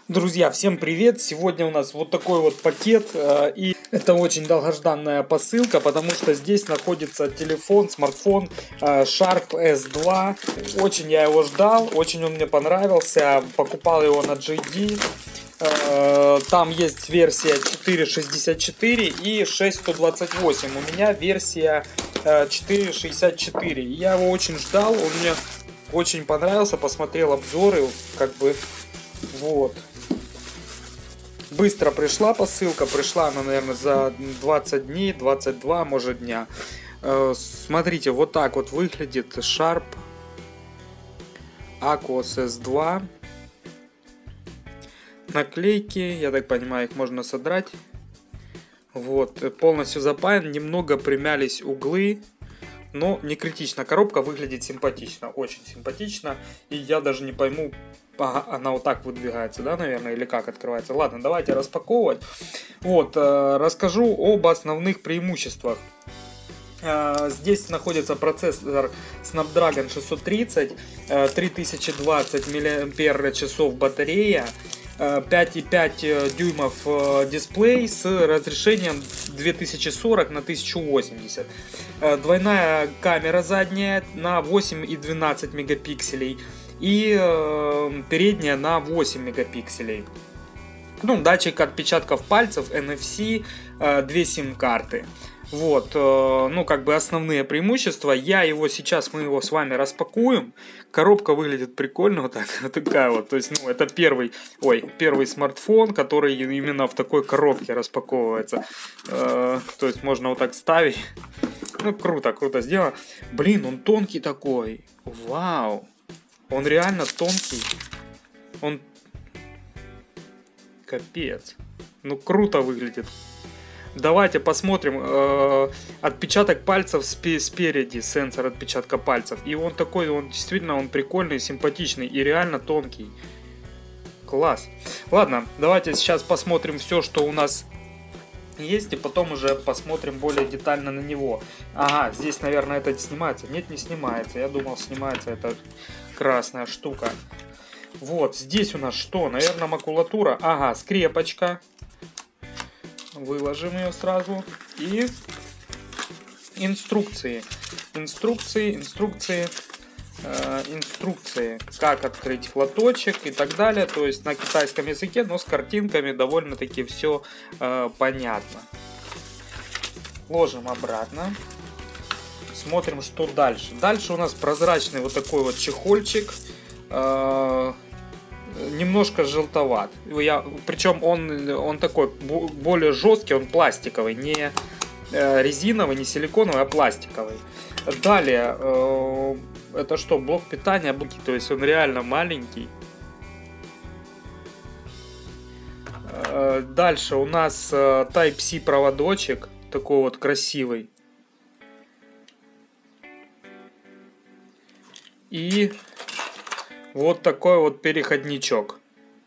Друзья, всем привет! Сегодня у нас вот такой вот пакет, и это очень долгожданная посылка, потому что здесь находится телефон, смартфон Sharp S2. Очень я его ждал, очень он мне понравился, покупал его на JD. Там есть версия 4.64 и 6.128. У меня версия 4.64. Я его очень ждал, он мне очень понравился, посмотрел обзоры, вот. Быстро пришла посылка, пришла она, наверное, за 20 дней, 22, может, дня. Смотрите, вот так вот выглядит Sharp Aquos S2. Наклейки, я так понимаю, их можно содрать. Вот, полностью запаян, немного примялись углы, но не критично. Коробка выглядит симпатично, очень симпатично. И я даже не пойму, она вот так выдвигается, да, наверное, или как открывается. Ладно, давайте распаковывать. Вот, расскажу об основных преимуществах. Здесь находится процессор Snapdragon 630, 3020 мАч батарея, 5,5 дюймов дисплей с разрешением 2040 на 1080. Двойная камера задняя на 8 и 12 мегапикселей и передняя на 8 мегапикселей. Ну, датчик отпечатков пальцев, NFC, 2 сим-карты. Вот, ну, как бы основные преимущества. Мы его с вами распакуем. Коробка выглядит прикольно, вот такая вот. То есть, ну, это первый смартфон, который именно в такой коробке распаковывается. То есть, можно вот так ставить. Ну, круто сделано. Блин, он тонкий такой. Вау. Он реально тонкий. Он... Капец. Ну, круто выглядит. Давайте посмотрим отпечаток пальцев спереди, сенсор отпечатка пальцев. И он такой, он действительно прикольный, симпатичный и реально тонкий. Класс. Ладно, давайте сейчас посмотрим все, что у нас есть, и потом уже посмотрим более детально на него. Ага, здесь, наверное, это снимается. Нет, не снимается. Я думал, снимается эта красная штука. Вот, здесь у нас что? Наверное, макулатура. Ага, скрепочка. Выложим ее сразу. И инструкции. Инструкции. Как открыть флоточек и так далее. То есть на китайском языке, но с картинками довольно-таки все понятно. Ложим обратно. Смотрим, что дальше. Дальше у нас прозрачный вот такой вот чехольчик. Немножко желтоват. Причем он такой более жесткий, он пластиковый, не резиновый, не силиконовый, а пластиковый. Далее, это что, блок питания, то есть он реально маленький. Дальше у нас Type-C проводочек, такой вот красивый. И вот такой вот переходничок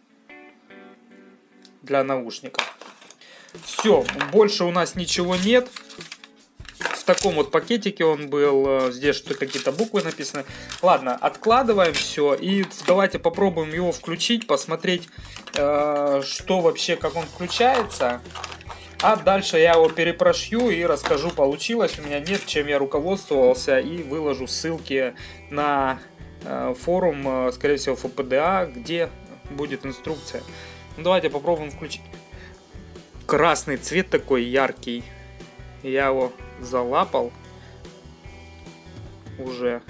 для наушников. Все, больше у нас ничего нет. В таком вот пакетике он был. Здесь что какие-то буквы написаны. Ладно, откладываем все и давайте попробуем его включить, посмотреть, что вообще, как он включается. А дальше я его перепрошью и расскажу, получилось у меня, нет, чем я руководствовался, и выложу ссылки на форум, скорее всего, ФПДА, где будет инструкция. Ну, давайте попробуем включить. Красный цвет такой яркий. Я его залапал уже.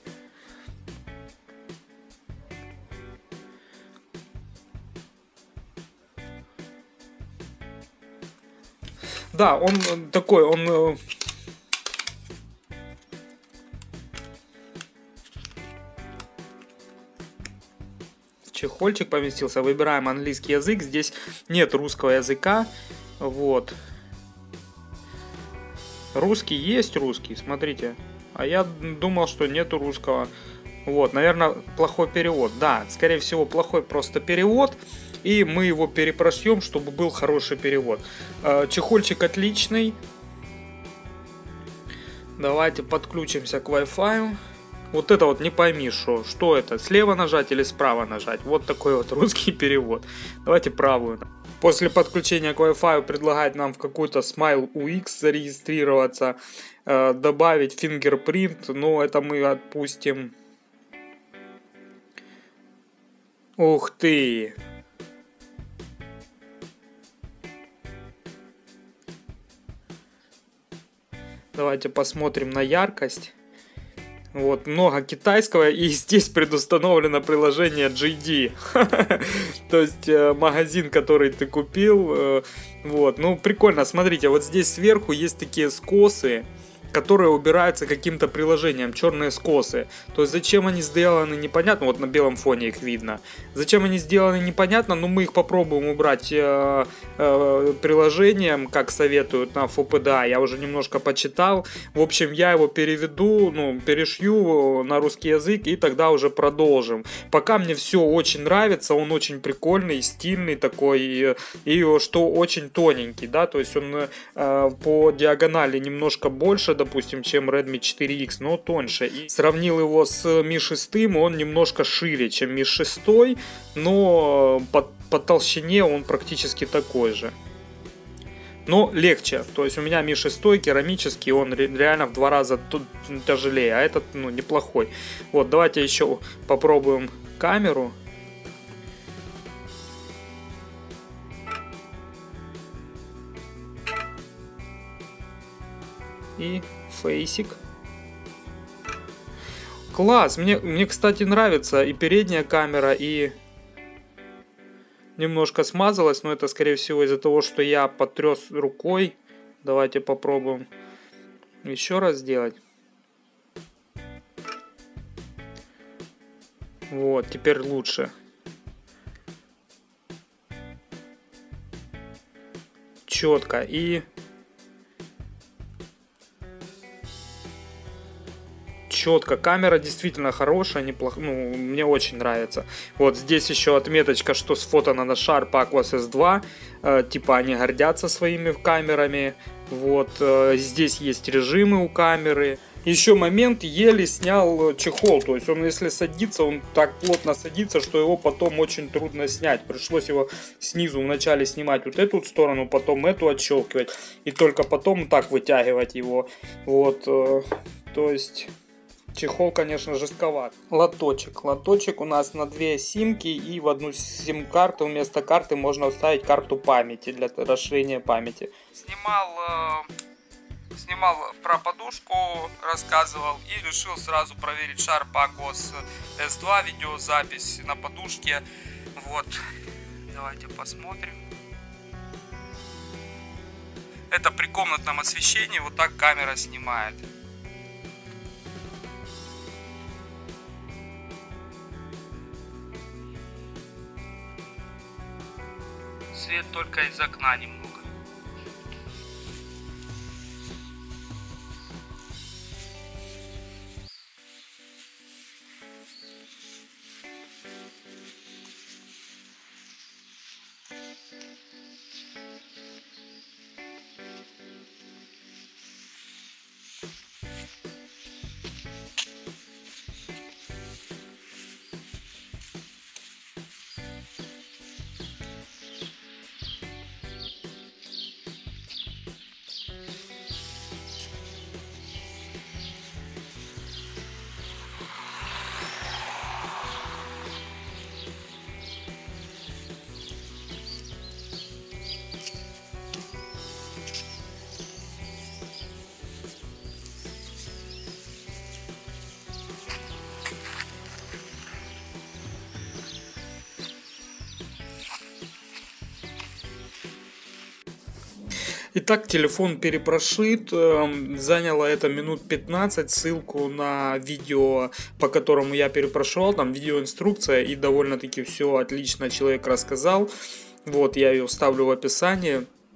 Да, он такой, он... Чехольчик поместился. Выбираем английский язык. Здесь нет русского языка. Вот. Русский есть русский, смотрите. А я думал, что нету русского. Вот, наверное, плохой перевод. Да, скорее всего, плохой просто перевод. И мы его перепрошьем, чтобы был хороший перевод. Чехольчик отличный. Давайте подключимся к Wi-Fi. Вот это вот не пойми, что это, слева нажать или справа нажать. Вот такой вот русский перевод. Давайте правую. После подключения к Wi-Fi предлагает нам в какой-то Smile UX зарегистрироваться, добавить фингерпринт, но это мы отпустим. Ух ты! Давайте посмотрим на яркость. Вот, много китайского, и здесь предустановлено приложение JD. То есть магазин, который ты купил. Вот, ну прикольно, смотрите, вот здесь сверху есть такие скосы, которые убираются каким-то приложением, черные скосы. То есть зачем они сделаны, непонятно. Вот на белом фоне их видно. Зачем они сделаны, непонятно, но мы их попробуем убрать приложением, как советуют на FOPDA. Я уже немножко почитал. В общем, я его переведу, перешью на русский язык, и тогда уже продолжим. Пока мне все очень нравится, он очень прикольный, стильный такой, и что очень тоненький, да, то есть он по диагонали немножко больше, допустим, чем Redmi 4X, но тоньше. И сравнил его с Mi 6, он немножко шире, чем Mi 6, но по толщине он практически такой же. Но легче. То есть у меня Mi 6 керамический, он реально в 2 раза тяжелее, а этот, неплохой. Вот, давайте еще попробуем камеру. И фейсик. Класс! Мне, кстати, нравится и передняя камера, и немножко смазалась, но это, скорее всего, из-за того, что я потряс рукой. Давайте попробуем еще раз сделать. Вот, теперь лучше. Четко. И четко. Камера действительно хорошая, неплохая, мне очень нравится. Вот здесь еще отметочка, что сфотано на Sharp Aquos S2. Типа они гордятся своими камерами. Вот здесь есть режимы у камеры. Еще момент, еле снял чехол. То есть он, если садится, он так плотно садится, что его потом очень трудно снять. Пришлось его снизу вначале снимать вот эту сторону, потом эту отщелкивать. И только потом так вытягивать его. Вот, то есть чехол, конечно, жестковат. Лоточек у нас на 2 симки, и в одну сим-карту вместо карты можно вставить карту памяти для расширения памяти. Снимал про подушку, рассказывал, и решил сразу проверить Sharp Aquos S2 видеозапись на подушке. Вот, давайте посмотрим. Это при комнатном освещении вот так камера снимает. Свет только из окна немного. Итак, телефон перепрошит, заняло это минут 15, ссылку на видео, по которому я перепрошивал, там видеоинструкция, и довольно-таки все отлично человек рассказал. Вот, я ее вставлю в описании.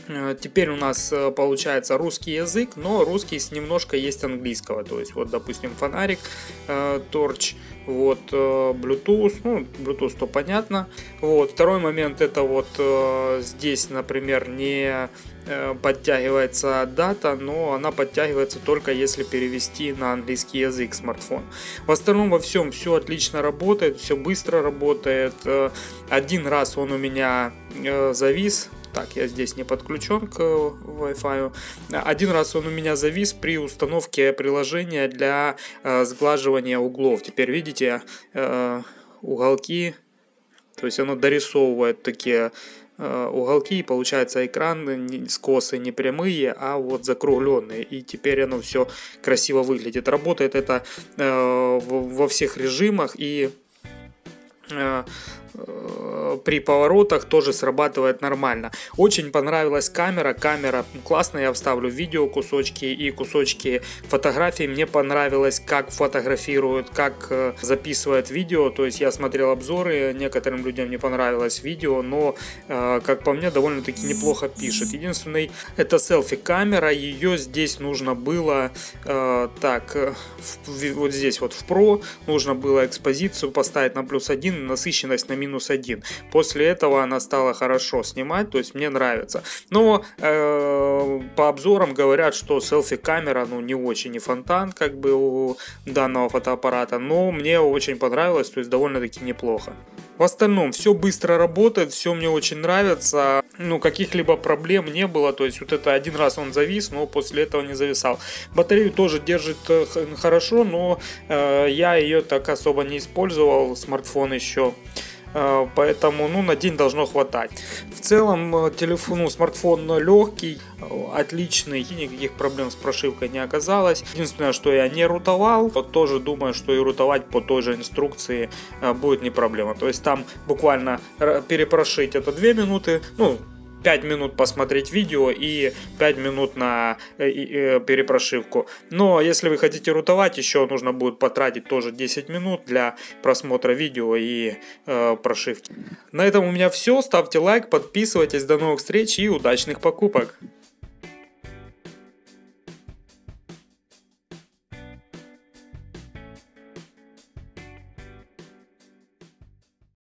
Теперь у нас получается русский язык, но русский немножко есть английского. То есть вот, допустим, фонарик, торч, вот Bluetooth, ну Bluetooth то понятно. Вот второй момент, это вот здесь, например, не подтягивается дата, но она подтягивается только если перевести на английский язык смартфон. В остальном во всем все отлично работает, все быстро работает. Один раз он у меня завис. Так, я здесь не подключен к Wi-Fi. Один раз он у меня завис при установке приложения для сглаживания углов. Теперь видите уголки, то есть оно дорисовывает такие уголки, и получается экран скосы не прямые, а вот закругленные, и теперь оно все красиво выглядит. Работает это во всех режимах, и при поворотах тоже срабатывает нормально. Очень понравилась камера. Камера классная, я вставлю видео кусочки и кусочки фотографий. Мне понравилось, как фотографирует, как записывает видео. То есть я смотрел обзоры, некоторым людям не понравилось видео, но как по мне, довольно-таки неплохо пишет. Единственное, это селфи-камера. Ее здесь нужно было вот здесь вот в Pro нужно было экспозицию поставить на +1, насыщенность на -1. После этого она стала хорошо снимать, то есть мне нравится. Но по обзорам говорят, что селфи-камера не очень не фонтан как бы у данного фотоаппарата, но мне очень понравилось, то есть довольно-таки неплохо. В остальном все быстро работает, все мне очень нравится, каких-либо проблем не было, то есть вот это один раз он завис, но после этого не зависал. Батарею тоже держит хорошо, но я ее так особо не использовал, смартфон еще. Поэтому на день должно хватать. В целом смартфон легкий, отличный, никаких проблем с прошивкой не оказалось. Единственное, что я не рутовал, тоже думаю, что и рутовать по той же инструкции будет не проблема. То есть там буквально перепрошить это 2 минуты, 5 минут посмотреть видео и 5 минут на перепрошивку. Но если вы хотите рутовать, еще нужно будет потратить тоже 10 минут для просмотра видео и прошивки. На этом у меня все. Ставьте лайк, подписывайтесь. До новых встреч и удачных покупок!